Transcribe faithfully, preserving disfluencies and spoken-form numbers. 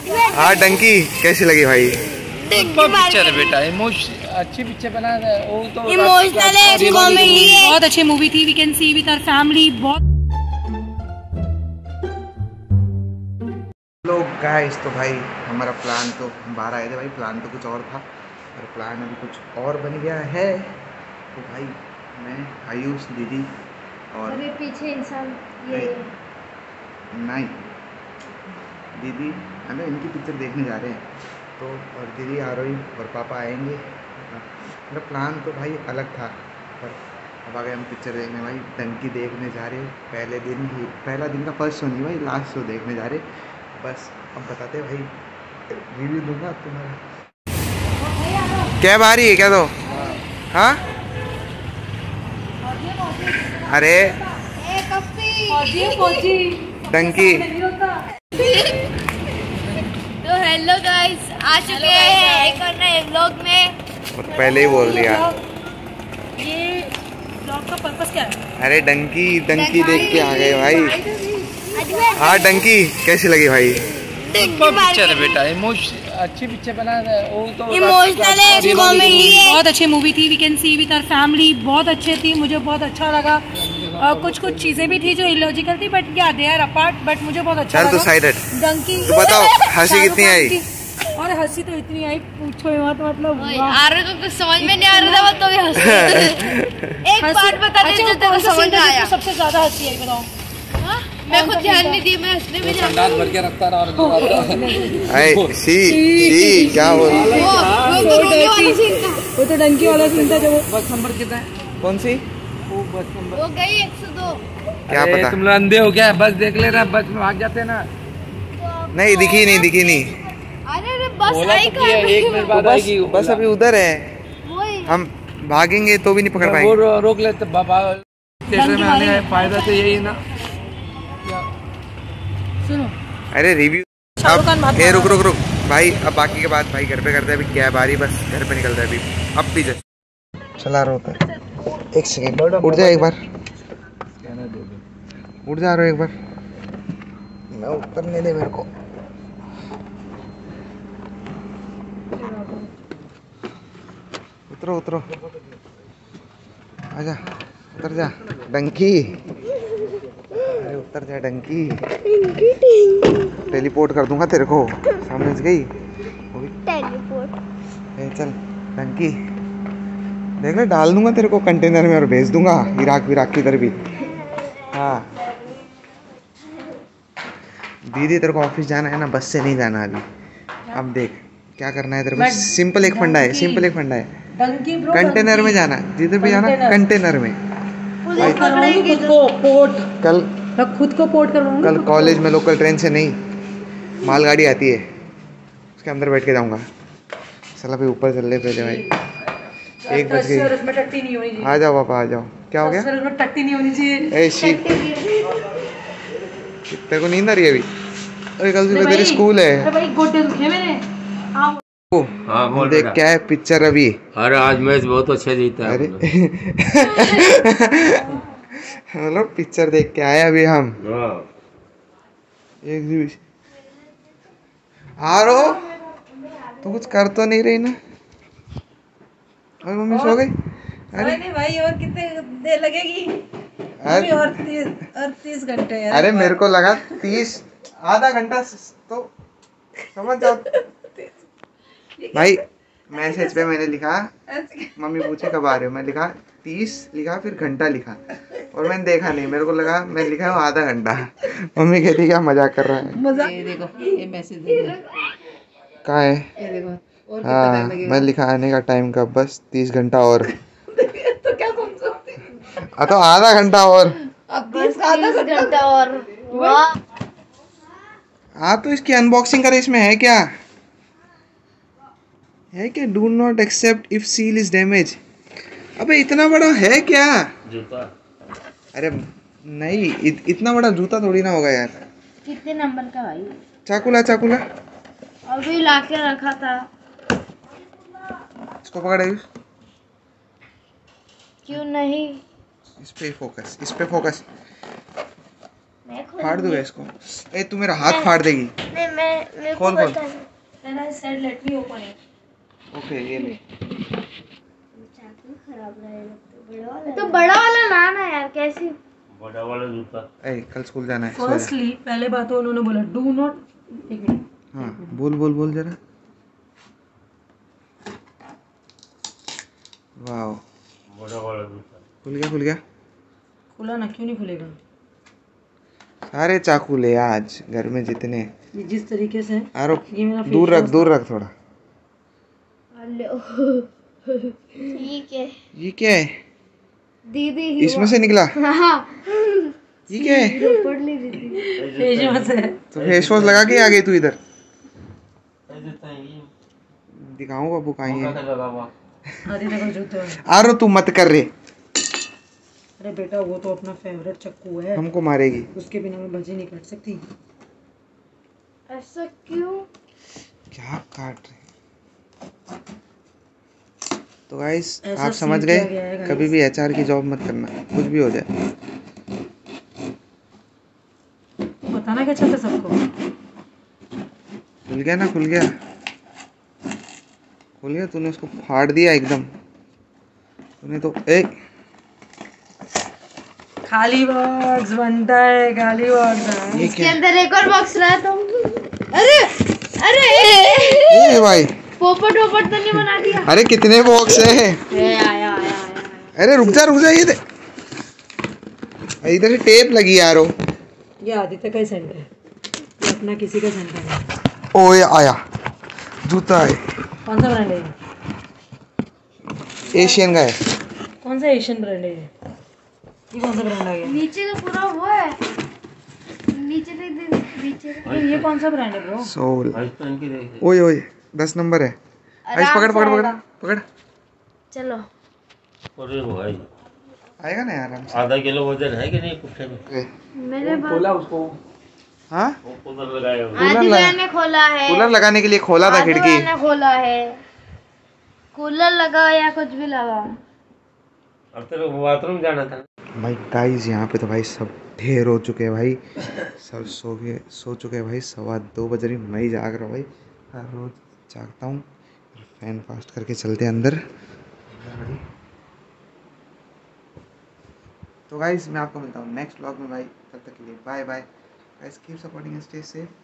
हाँ डंकी कैसी लगी भाई? पिक्चर है बेटा, अच्छी पिक्चर बना है वो तो इमोशनल है, कॉमेडी है, बहुत अच्छी मूवी थी। We can see with our family. बहुत लोग गाइस, तो भाई हमारा प्लान तो बाहर आए थे भाई, प्लान तो कुछ और था और प्लान अभी कुछ और बन गया है। तो भाई मैं, आयुष, दीदी और अरे पीछे इंसान ये नहीं दीदी मतलब इनकी पिक्चर देखने जा रहे हैं। तो और दीदी आरोही और पापा आएंगे। मतलब प्लान तो भाई अलग था, पर अब आ गए हम पिक्चर देखने भाई। डंकी देखने जा रहे, पहले दिन ही, पहला दिन का फर्स्ट शो नहीं भाई, लास्ट शो देखने जा रहे। बस अब बताते भाई, रिव्यू दूंगा तुम्हारा। क्या बारी है क्या? तो हाँ अरे डंकी। तो हेलो गाइस, आ चुके हैं एक और नए व्लॉग में। पहले ही बोल दिया। ये ब्लॉग का पर्पस क्या है? अरे डंकी डंकी देख के आ गए भाई। हाँ डंकी कैसी लगी भाई? पिक्चर है बेटा, अच्छी पिक्चर बना है वो तो इमोशनल है, कॉमेडी है, बहुत अच्छी मूवी थी। We can see with our family. बहुत अच्छी थी, मुझे बहुत अच्छा लगा। और कुछ कुछ चीजें भी थी जो इलॉजिकल थी, बट या दे आर अपार्ट, बट मुझे बहुत अच्छा चल लगा। तो साइड हट। डंकी तो बताओ हंसी कितनी आई? और हंसी तो इतनी आई पूछो मत, मतलब आ रहा तो कुछ समझ में नहीं आ रहा था, तो भी हंसी। एक बात बता दे जो तेरे समझ में आया। सबसे ज्यादा हंसी आई बताओ। मैं कुछ ध्यान नहीं दी, मैं हंसने में संडास भर के रखता रहा और अरे सी सी क्या बोल? वो तो डंकी वाला सीन था। जो बस नंबर कितना है? कौन सी? वो बस नंबर वो गई एक सौ दो। क्या पता, तुम लोग अंधे हो क्या? बस देख लेना, बस में भाग जाते ना। नहीं दिखी नहीं दिखी नहीं। अरे अरे बस आई तो एक मिनट बाद आएगी। बस अभी उधर है, हम भागेंगे तो भी नहीं पकड़ पाएंगे। वो रोक लेते बाबा। थिएटर में आने का फायदा तो यही ना। सुनो, अरे रिव्यू अब ए रुक रुक रुक भाई, अब बाकी के बात भाई घर पे करते हैं। अभी क्या बारी, बस घर पे निकलता है अभी। अब पीछे चला रहा होता है। एक सेकेंड उठ जा, एक बार उठ जा रहा हूँ, एक बार मैं उतरने दे मेरे को। उतरो उतरो, आजा उतर जा डंकी। अरे उतर जा डंकी, टेलीपोर्ट कर दूंगा तेरे को, समझ गई? टेलीपोर्ट। ए चल डंकी, देख ले डाल दूंगा तेरे को कंटेनर में और भेज दूंगा इराक विराक किधर भी। हाँ दीदी तेरे को ऑफिस जाना है ना, बस से नहीं जाना अभी। अब देख क्या करना है तेरे को, सिंपल एक फंडा है, सिंपल एक फंडा है। कंटेनर में जाना, जिधर भी जाना कंटेनर में। खुद को पोर्ट कल खुद को पोर्ट करवाऊंगा। कल कॉलेज में लोकल ट्रेन से नहीं, मालगाड़ी आती है, उसके अंदर बैठ के जाऊंगा। चल अभी ऊपर चल ले पहले भाई। एक बज गई, आ जाओ पापा आ जाओ। क्या हो गया? टट्टी नहीं होनी चाहिए। ए शी, तेरे को नींद आ रही है अभी? अरे कल सुबह तेरी स्कूल है। भाई गोड्डे दुखे मेरे। हाँ बोल देख क्या है पिक्चर अभी। अरे आज मैच बहुत अच्छा जीता है। अरे मतलब पिक्चर देख के आए अभी हम। एक आरो तो कुछ कर तो नहीं रही ना? और मम्मी सो गई? अरे नहीं भाई, और कितने देर लगेगी? अरे और तीस और तीस घंटे है। अरे मेरे को लगा तीस, आधा घंटा तो समझ जाओ भाई। मैसेज पे मैंने लिखा, मम्मी पूछे कब आ रहे हो, मैं लिखा तीस लिखा, फिर घंटा लिखा और मैंने देखा नहीं, मेरे को लगा मैं लिखा है आधा घंटा। मम्मी कहती क्या मजाक कर रहा है। मजाक। ये देखो ये मैसेज देखो कहाँ है? ये देखो। और हाँ मैं लिखा आने का टाइम का बस तीस घंटा और। तो क्या समझोगे? हाँ तो आधा घंटा और। अब तीस आधा घंटा और। वाह। हाँ तो इसकी अनबॉक्सिंग कर, इसमें है क्या है क्या? Do not accept if seal is damage. अबे इतना बड़ा है क्या जूता? अरे नहीं इत, इतना बड़ा जूता थोड़ी ना होगा यार। कितने नंबर का भाई? चाकुला चाकुला अभी लाके रखा था। इसको पकड़े। क्यों नहीं? इस पे फोकस, इस पे फोकस। मैं खोल फाड़ दूंगा इसको। ए तू मेरा हाथ फाड़ देगी। नहीं मैं मेरे को खोल खोल। बता दो। Then I said let me open it. Okay ये ले। चाकू खराब रहेगा तो बड़ा वाला तो बड़ा वाला लाना यार कैसी बड़ा वाला जूता। ए कल स्कूल जाना है। सो जा। Firstly, पहले बात तो उन्होंने बोला do not एक मिनट हाँ बोल बोल बोल जरा। वाओ बड़ा वाला जूता। खुल गया खुल गया। खुला ना क्यों नहीं खुलेगा? सारे चाकू ले आज घर में जितने। ये जिस तरीके से आरो ये मेरा दूर रख दूर रख थोड़ा। हेलो ठीक है ये क्या है? दीदी इसमें से निकला? हाँ ये क्या है? पढ़ ली दीदी फेस है। तो फेस वॉश लगा के आ गई तू इधर। ये जूता है ये। दिखाऊं बाबू कहाँ मौका है? का लगा हुआ। आदि तक जूते हैं। आरो तू मत कर रे। अरे बेटा वो तो अपना फेवरेट चाकू है, हमको मारेगी। उसके बिना मैं भजी नहीं काट सकती। ऐसा क्यों क्या काट रहे? तो गाइस ऐसा आप समझ सील गए किया गया है guys। कभी भी एचआर की जॉब मत करना कुछ भी हो जाए। बताना क्या चाहते सबको? खुल गया ना खुल गया खुल गया। तूने उसको फाड़ दिया एकदम। तूने तो ए खाली बॉक्स बनता है, खाली बॉक्स है। ये इसके क्या? अंदर एक और बॉक्स रहा था। अरे अरे ए भाई पोपट वोपट तो नहीं बना दिया? अरे कितने बॉक्स है? ए, आया आया आया अरे रुक जा रुक जा ये दे। इधर से टेप लगी यारो। ये आदित्य का ही सेंटर है, ये अपना किसी का सेंटर है। ओए आया जूता है। कौन सा ब्रांड है ये? एशियन का है। कौन सा एशियन ब्रांड है ये? ये कौन सा ब्रांड आ गया? नीचे तो पूरा वो है। नीचे देख देख नीचे ये ये कौन सा ब्रांड है ब्रो? सोल। आज पहन के देख। ओए ओए दस नंबर है। आइस आराम पकड़ से पकड़ पकड़ आएगा। पकड़। चलो अरे भाई आएगा ना आराम आधा किलो वजन है कि नहीं कुत्ते में? से। मेरे पास उसको। हाँ वो कूलर लगाया हुआ। आदि लगा- मैंने खोला है। कूलर लगाने के लिए खोला था आदि खिड़की। मैंने खोला है। कूलर लगा या कुछ भी लगा। अब तेरे को बाथरूम जाना था। भाई गाइस यहाँ पे तो भाई सब ढेर हो चुके हैं भाई। सब सो गए सो चुके हैं भाई। सवा दो बज रही मैं ही जाग रहा हूँ भाई। हर रोज जागता हूँ। फैन फास्ट करके चलते हैं अंदर। तो गाइस मैं आपको मिलता हूँ नेक्स्ट व्लॉग में भाई। तब तक के लिए bye bye guys. Keep supporting and stay safe.